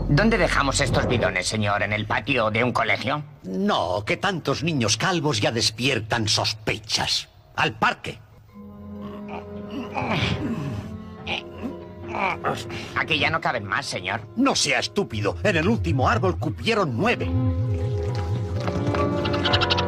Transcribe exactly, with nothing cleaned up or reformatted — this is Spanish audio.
¿Dónde dejamos estos bidones, señor? ¿En el patio de un colegio? No, que tantos niños calvos ya despiertan sospechas. ¡Al parque! Aquí ya no caben más, señor. No sea estúpido. En el último árbol cupieron nueve.